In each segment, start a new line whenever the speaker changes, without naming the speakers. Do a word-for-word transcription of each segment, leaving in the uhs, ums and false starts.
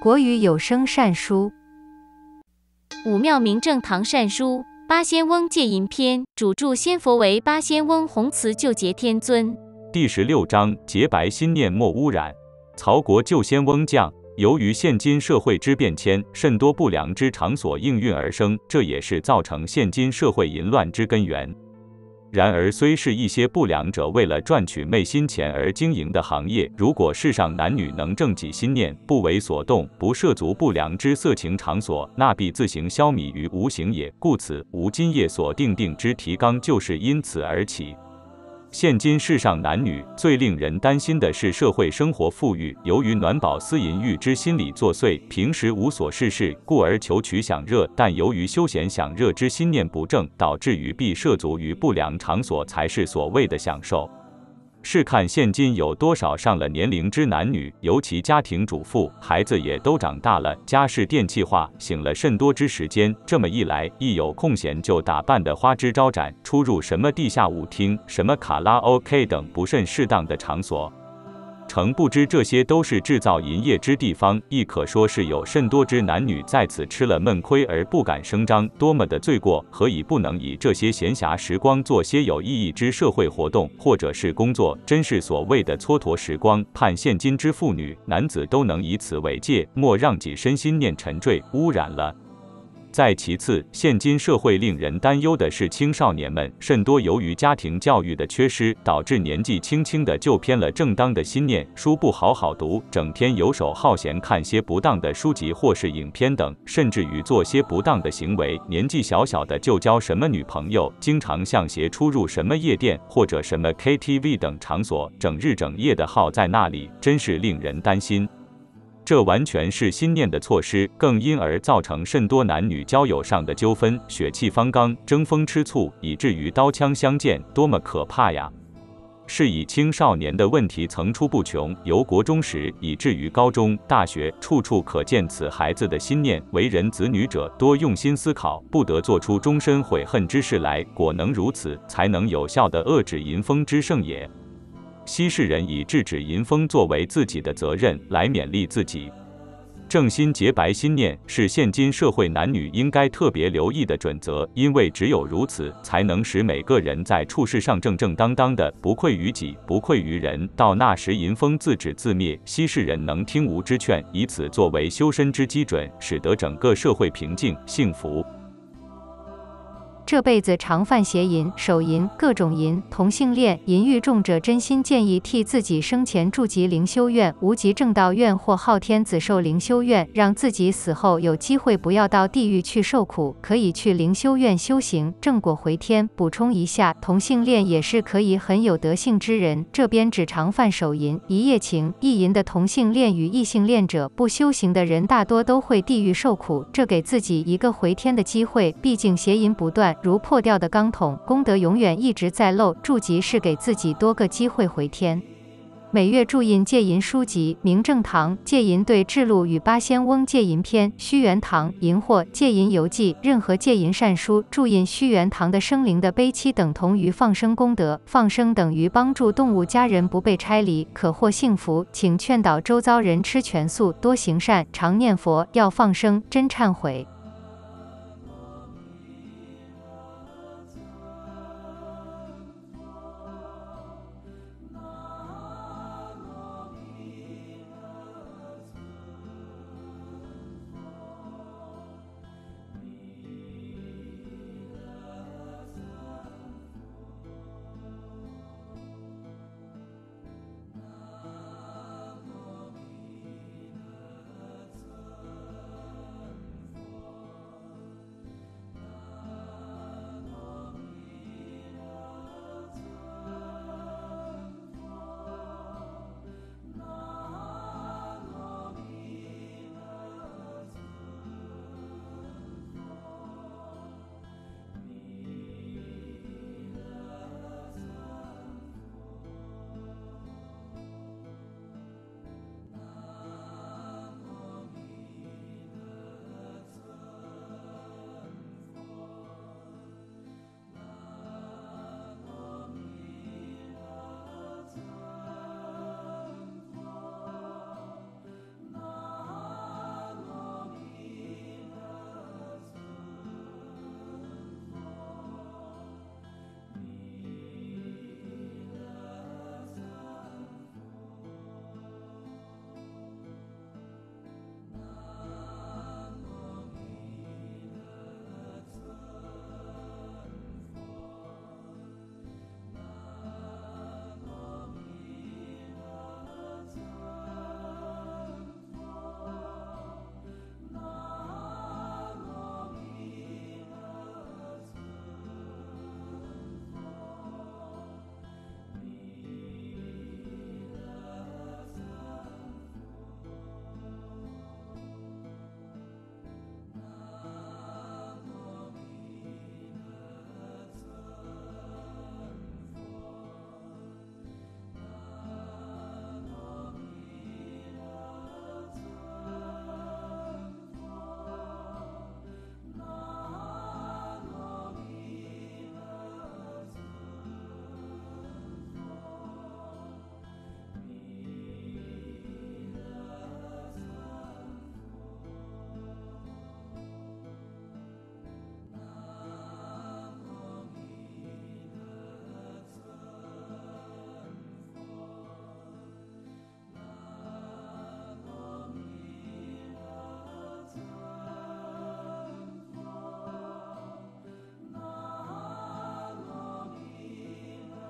国语有声善书。
武庙明正堂善书八仙翁戒淫篇，主著仙佛为八仙翁弘慈救劫天尊。
第十六章洁白心念莫污染。曹国救仙翁将，由于现今社会之变迁，甚多不良之场所应运而生，这也是造成现今社会淫乱之根源。然而，虽是一些不良者为了赚取昧心钱而经营的行业，如果世上男女能正己心念，不为所动，不涉足不良之色情场所，那必自行消弭于无形也。故此，吾今夜所定定之提纲，就是因此而起。现今世上男女最令人担心的是社会生活富裕，由于暖饱思淫欲之心理作祟，平时无所事事，故而求取享乐，但由于休闲享乐之心念不正，导致于必涉足于不良场所，才是所谓的享受。试看现今有多少上了年龄之男女，尤其家庭主妇，孩子也都长大了，家事电气化，醒了甚多之时间。这么一来，一有空闲就打扮得花枝招展，出入什么地下舞厅、什么卡拉 OK 等不甚适当的场所。诚不知这些都是制造淫业之地方，亦可说是有甚多之男女在此吃了闷亏而不敢声张，多么的罪过！何以不能以这些闲暇时光做些有意义之社会活动，或者是工作？真是所谓的蹉跎时光。盼现今之妇女、男子都能以此为戒，莫让己身心念沉坠污染了。再其次，现今社会令人担忧的是青少年们甚多由于家庭教育的缺失，导致年纪轻轻的就偏了正当的心念，书不好好读，整天游手好闲，看些不当的书籍或是影片等，甚至于做些不当的行为。年纪小小的就交什么女朋友，经常向携出入什么夜店或者什么 K T V 等场所，整日整夜的耗在那里，真是令人担心。这完全是心念的错失，更因而造成甚多男女交友上的纠纷，血气方刚，争风吃醋，以至于刀枪相见，多么可怕呀！是以青少年的问题层出不穷，由国中时以至于高中、大学，处处可见此孩子的心念。为人子女者多用心思考，不得做出终身悔恨之事来。果能如此，才能有效地遏制淫风之盛也。昔世人以制止淫风作为自己的责任，来勉励自己。正心洁白心念是现今社会男女应该特别留意的准则，因为只有如此，才能使每个人在处事上正正当当的，不愧于己，不愧于人。到那时，淫风自止自灭，昔世人能听吾之劝，以此作为修身之基准，使得整个社会平静幸福。
这辈子常犯邪淫、手淫、各种淫，同性恋、淫欲重者，真心建议替自己生前住集灵修院、无极正道院或昊天子寿灵修院，让自己死后有机会不要到地狱去受苦，可以去灵修院修行，正果回天。补充一下，同性恋也是可以很有德性之人，这边只常犯手淫、一夜情、意淫的同性恋与异性恋者，不修行的人大多都会地狱受苦，这给自己一个回天的机会，毕竟邪淫不断，如破掉的钢桶，功德永远一直在漏，住集是给自己多个机会回天。每月注印戒淫书籍，明正堂戒淫对智录与八仙翁戒淫篇，虚元堂淫惑戒淫游记，任何戒淫善书注印虚元堂的生灵的悲戚等同于放生功德，放生等于帮助动物家人不被拆离，可获幸福。请劝导周遭人吃全素，多行善，常念佛，要放生，真忏悔。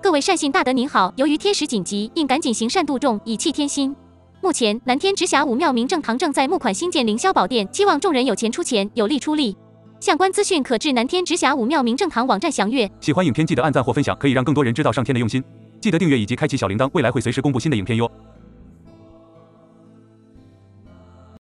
各位善信大德您好，由于天时紧急，应赶紧行善度众，以弃天心。目前南天直辖武庙明正堂正在募款新建凌霄宝殿，期望众人有钱出钱，有力出力。相关资讯可至南天直辖武庙明正堂网站详阅。
喜欢影片记得按赞或分享，可以让更多人知道上天的用心。记得订阅以及开启小铃铛，未来会随时公布新的影片哟。